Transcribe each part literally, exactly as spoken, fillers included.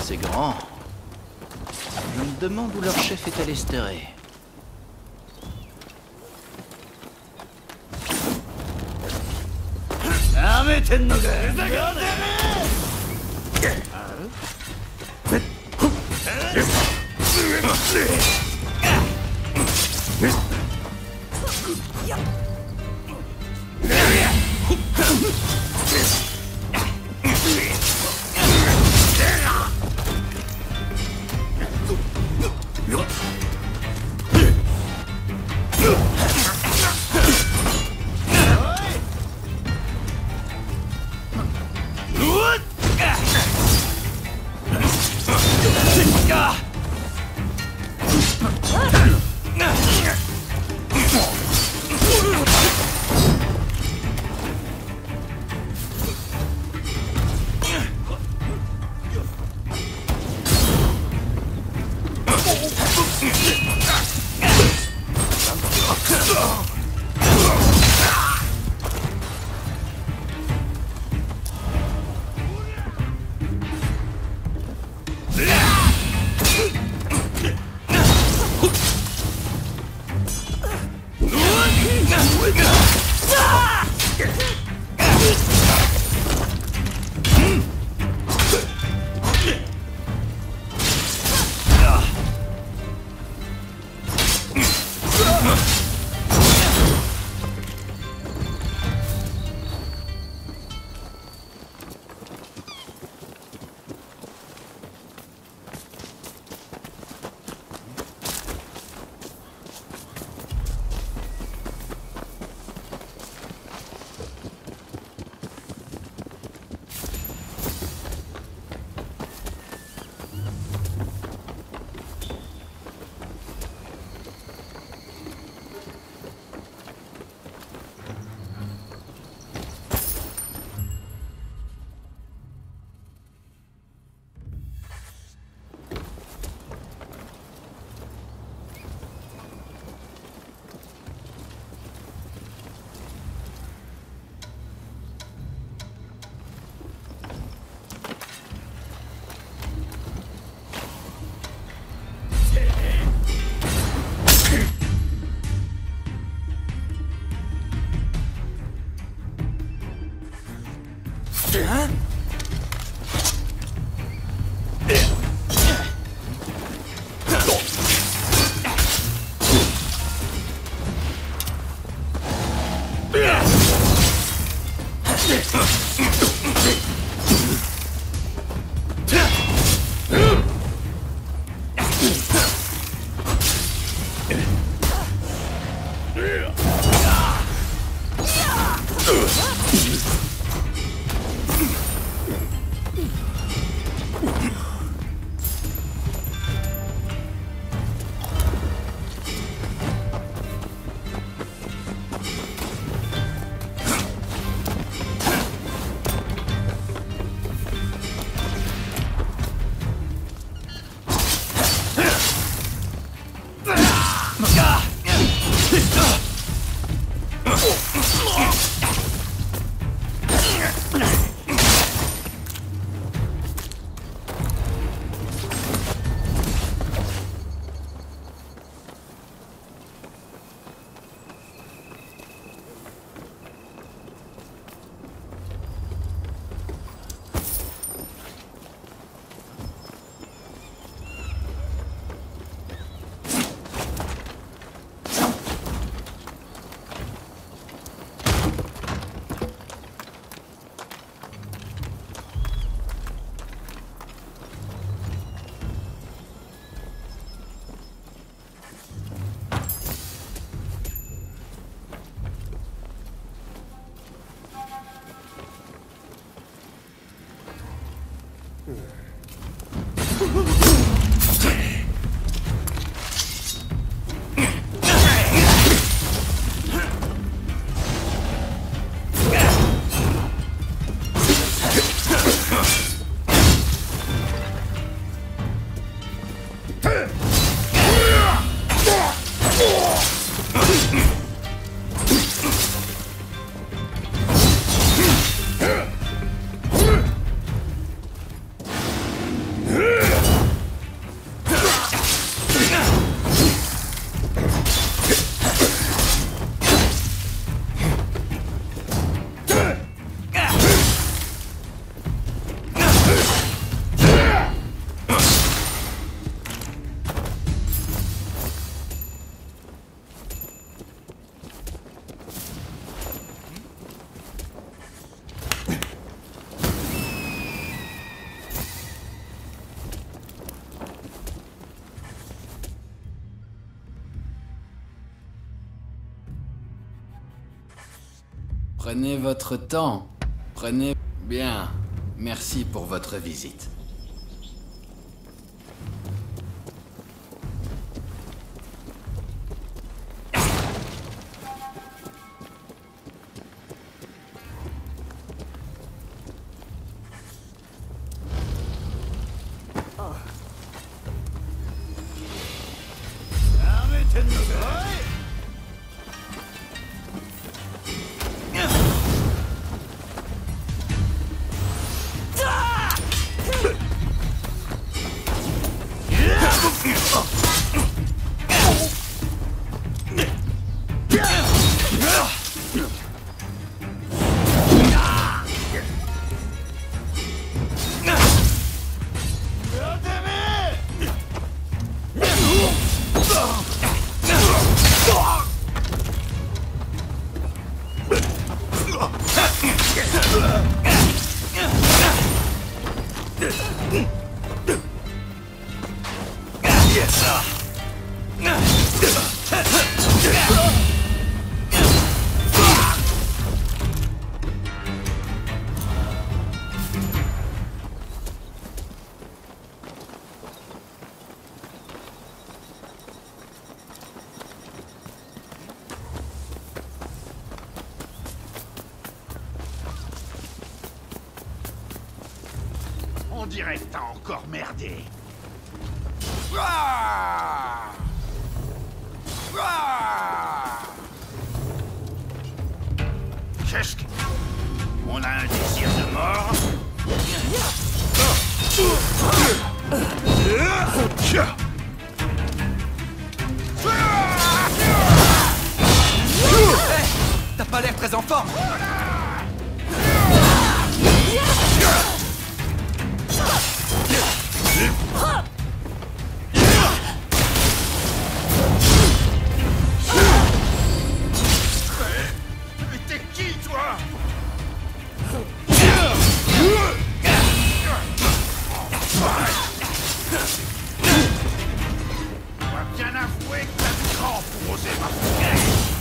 c'est grand. Je me demande où leur chef est allé se terrer. Hein? Prenez votre temps. Prenez... Bien. Merci pour votre visite. On dirait que t'as encore merdé. Ah ah Qu'est-ce que... On a un désir de mort. Hey, t'as pas l'air très en forme. Mais t'es qui, toi? On va bien avouer que t'as du grand pour oser m'affronter.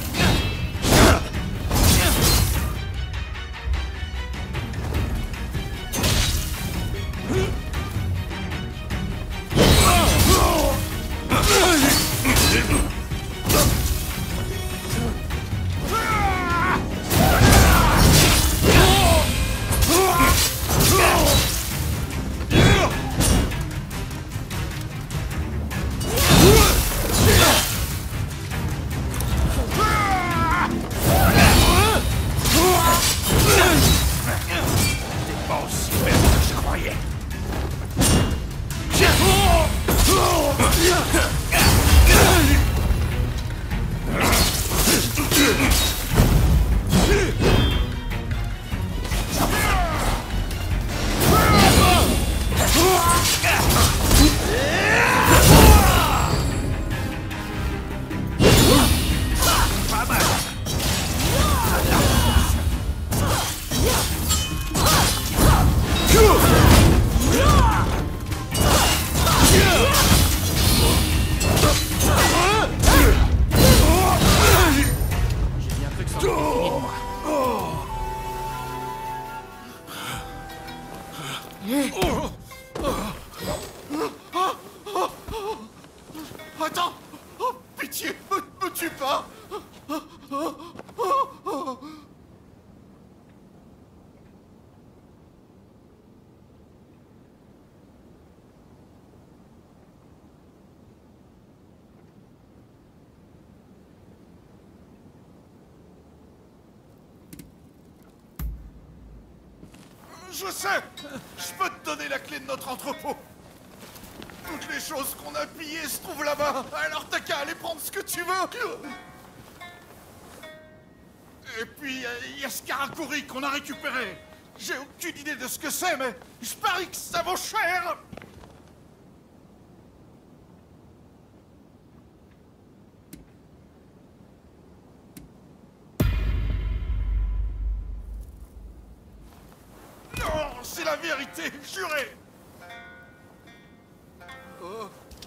Attends! Oh, pitié, me, me tue pas! Je sais! Je peux te donner la clé de notre entrepôt! Toutes les choses qu'on a pillées se trouvent là-bas, alors t'as qu'à aller prendre ce que tu veux. Et puis, il y a ce Karakuri qu'on a récupéré. J'ai aucune idée de ce que c'est, mais je parie que ça vaut cher. Non, c'est la vérité, juré. Oh.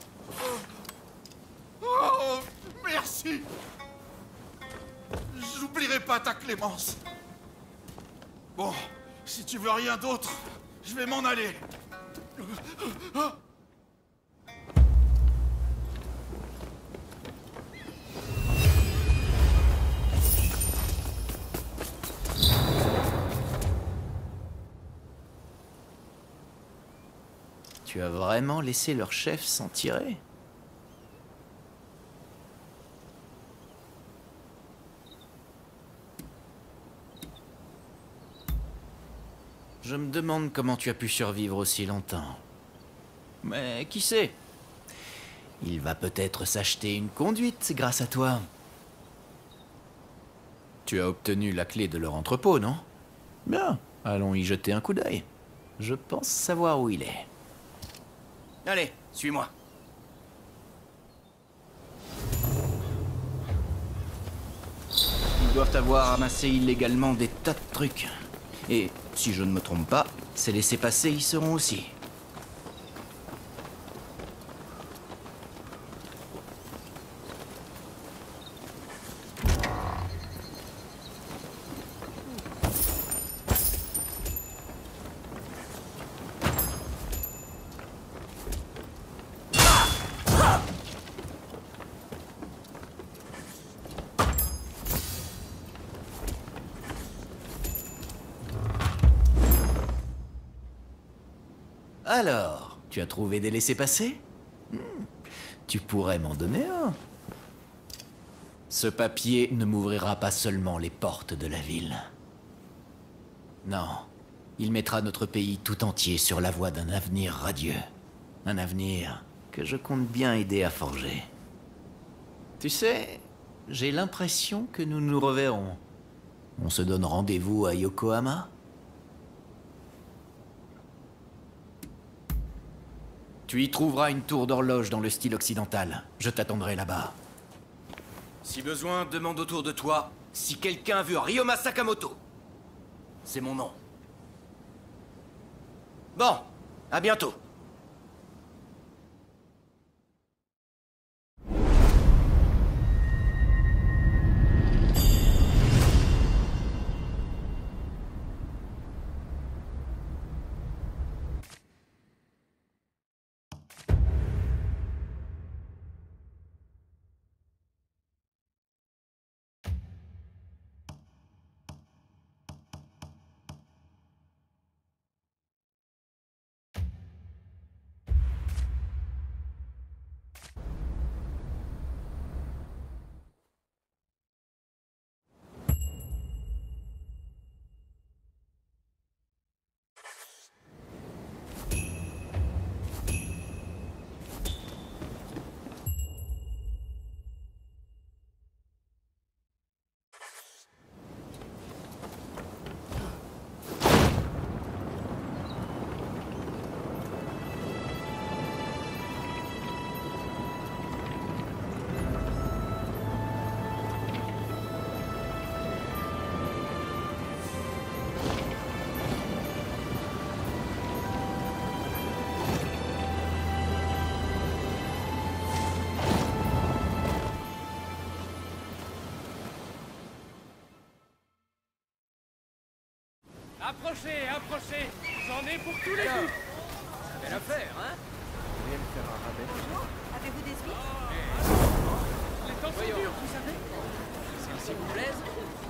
Oh. Oh, merci. J'oublierai pas ta clémence. Bon, si tu veux rien d'autre, je vais m'en aller. Tu as vraiment laissé leur chef s'en tirer? Je me demande comment tu as pu survivre aussi longtemps. Mais qui sait? Il va peut-être s'acheter une conduite grâce à toi. Tu as obtenu la clé de leur entrepôt, non? Bien, allons y jeter un coup d'œil. Je pense savoir où il est. Allez, suis-moi. Ils doivent avoir amassé illégalement des tas de trucs. Et, si je ne me trompe pas, ces laissez-passer y seront aussi. Alors, tu as trouvé des laissez-passer? hmm. Tu pourrais m'en donner un. Ce papier ne m'ouvrira pas seulement les portes de la ville. Non, il mettra notre pays tout entier sur la voie d'un avenir radieux. Un avenir que je compte bien aider à forger. Tu sais, j'ai l'impression que nous nous reverrons. On se donne rendez-vous à Yokohama? Tu y trouveras une tour d'horloge dans le style occidental. Je t'attendrai là-bas. Si besoin, demande autour de toi si quelqu'un a vu Ryoma Sakamoto. C'est mon nom. Bon, à bientôt. Approchez, approchez. J'en ai pour tous les coups. Belle affaire, hein? Vous voulez me faire un rabais? Avez-vous des huîtres? Les temps sont Voyons. durs, vous savez. Celle-ci vous plaise?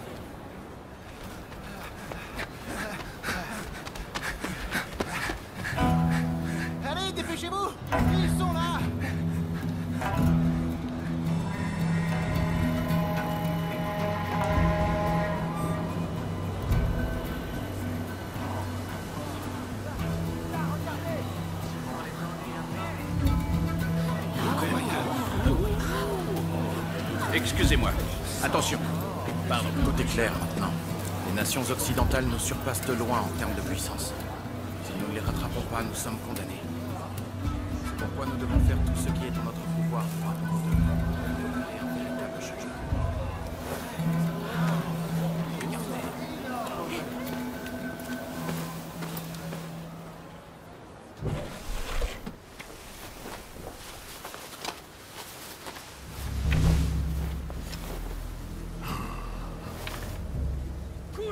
Allez, dépêchez-vous! Ils sont là! Excusez-moi. Attention. Pardon. Tout est clair maintenant. Les nations occidentales nous surpassent de loin en termes de puissance. Si nous ne les rattrapons pas, nous sommes condamnés. C'est pourquoi nous devons faire tout ce qui est en notre pouvoir pour apporter un véritable changement.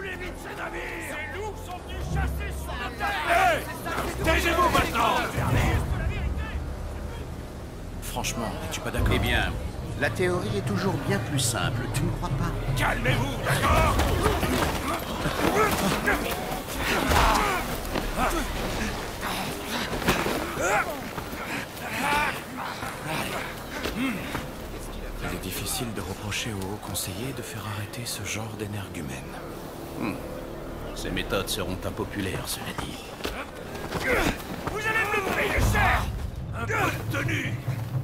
les vies de ces navires. Ces loups sont venus chasser sur la terre. Hé, taisez-vous maintenant. Franchement, es-tu pas d'accord? Eh bien, la théorie est toujours bien plus simple, tu ne crois pas? Calmez-vous, d'accord? Il est difficile de reprocher au haut conseiller de faire arrêter ce genre d'énergumène. Hmm. Ces méthodes seront impopulaires, cela dit. Vous allez me le payer cher. Un peu de tenue.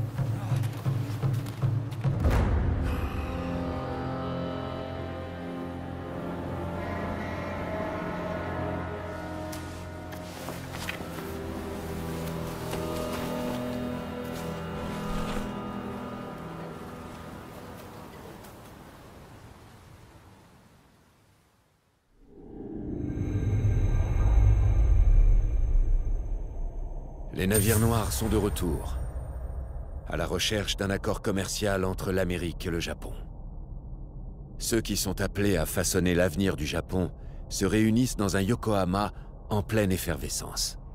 Les navires noirs sont de retour, à la recherche d'un accord commercial entre l'Amérique et le Japon. Ceux qui sont appelés à façonner l'avenir du Japon se réunissent dans un Yokohama en pleine effervescence.